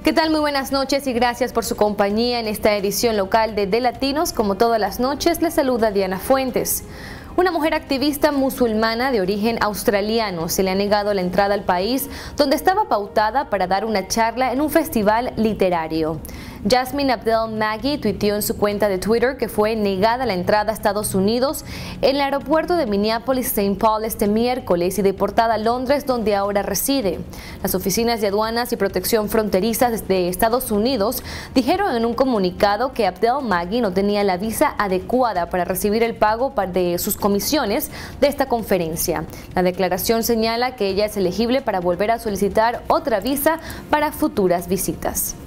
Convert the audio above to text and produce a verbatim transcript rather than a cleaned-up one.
¿Qué tal? Muy buenas noches y gracias por su compañía en esta edición local de De Latinos. Como todas las noches, les saluda Diana Fuentes. Una mujer activista musulmana de origen australiano se le ha negado la entrada al país, donde estaba pautada para dar una charla en un festival literario. Jasmine Abdel Maggie tuiteó en su cuenta de Twitter que fue negada la entrada a Estados Unidos en el aeropuerto de Minneapolis-Saint Paul este miércoles y deportada a Londres, donde ahora reside. Las oficinas de aduanas y protección fronterizas de Estados Unidos dijeron en un comunicado que Abdel Maggie no tenía la visa adecuada para recibir el pago de sus comisiones de esta conferencia. La declaración señala que ella es elegible para volver a solicitar otra visa para futuras visitas.